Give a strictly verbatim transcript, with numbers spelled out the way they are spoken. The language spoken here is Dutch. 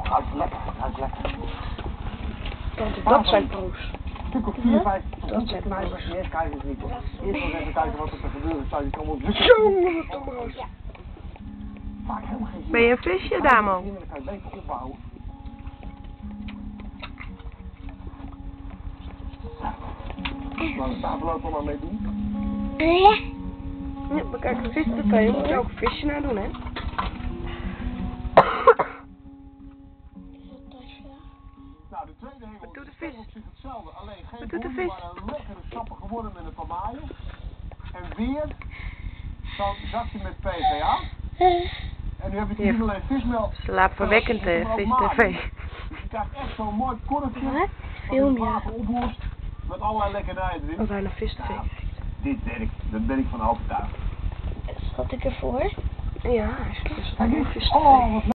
Hij is lekker, hij is lekker. Dat, dat zijn pro's. Stuk of vier, vijf. Dat zijn muivers. Eerst kijken ze niet. Eerst wel even kijken wat er gebeuren staat. Je kan wel drukken. Jongen, wat een broos. Vaak helemaal geen zin. Ben je een visje, Damo? Dan kan je beter opbouwen. Nou, daar verloopt al maar mee doen. Ja, maar kijk, een vis te veel. Moet je ook een visje naar doen, hè? Nou, de tweede hengel Wat doet de is vis? op zich hetzelfde. Alleen geen Wat doet de boei, vis? maar een lekkere sappige worm met een pamaaien. En weer zo'n zakje met P V A. En nu heb ik hier niet alleen vismeel. Slaapverwekkend, hè, vis tv. Dus je krijgt echt zo'n mooi korreltje. Wat? Wat Film, je ja. water oplost. Met allerlei lekkernijen erin. Oh, bijna vis tv. Nou, dit werkt. Daar ben ik van overtuigd. Zat ik ervoor? Ja, hij is Kijk een eens. vis tv. Oh, wat